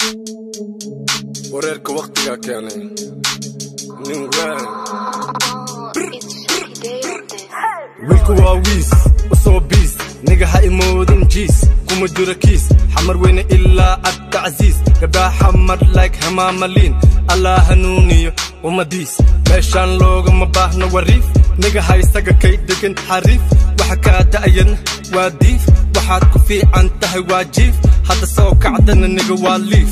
wareerka waqtiga keenay nin weyn wiilku waa wiis usoo biis niga ha imoodin jiis kuma jiro kiis xamar weyne ilaa adtacziis gabdhaa xamar like hamaamaliin allah hanuuniyo umadiis meeshaan loogama baahno wariif niga ha isaga kay degan xariif waxa kaa da'ayan waa diif waxaad ku fiican tahay waa jiif hadda soo kacdana niga waa liif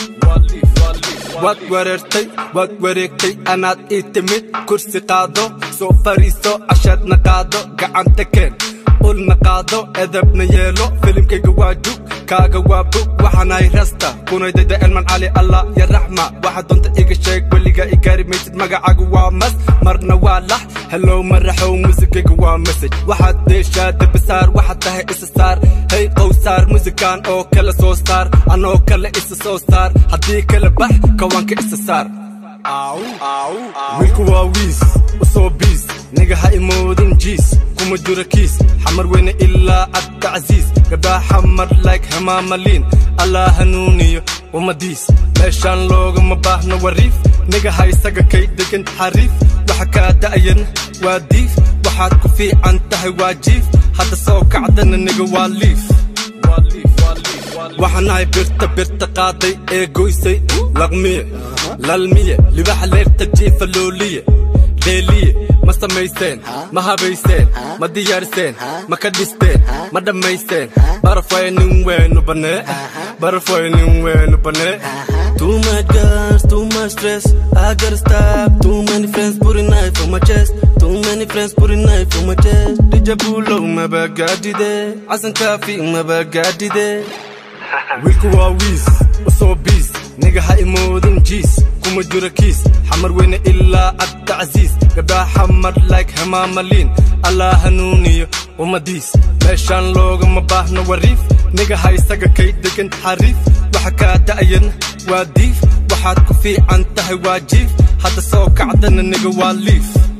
waad wareertay waad wareegtay anaad ii timid kursi qaado soo fariiso cashaadna qaado gacanta keen ulna qaado edabna yeelo filimkayga waa jug kaaga waa bug waxaanahay rasta kunaydayda elman cali allah ya raxma waxa doonta iga sheeg weliga i gaari maysid magacaagu waa mas marna waa lax hellow maraxow muusikayga waa message waxaad deeshaa dabasaar waxaad tahay isa saar hey qowsaar muusikaan oo kale soo saar anoo kale isa soo saar haddii kale bax kawaanka isa saar wiilku waa wiis usoo biis niga ha imoodin jiis kuma jiro kiis xamar weyne ilaa adtacziis gabdhaa xamar like hamaamaliin allah hanuuniyo umadiis meeshaan loogama baahno wariif niga ha isaga kay degan xariif waxa kaa da'ayan waa diif waxaad ku fiican tahay waa jiif hadda soo kacdana niga waa liif waxaanahay birta qaaday ee goysay laqmiye lalmiye libaxa leerta jiifa looliye deeliye ma samayseen ma habayseen ma diyaarseen ma ka dhisteen ma dhammaysteen barafay nin weenu banee barafay nin weenu banee Too much girls, too much stress. I gotta stop. Too many friends put a knife on my chest. Too many friends put a knife on my chest. Dija bulo ma bagadi de. Asan kafi ma bagadi de. wiilku waa wiis usoo biis niga ha imoodin jiis kuma jiro kiis xamar weyne ilaa adtacziis gabdhaa xamar like hamaamaliin allah hanuuniyo umadiis meeshaan loogama baahno wariif niga ha isaga kay degan xariif waxa kaa da'ayan waa diif waxaad ku fiican tahay waa jiif hadda soo kacdana niga waa liif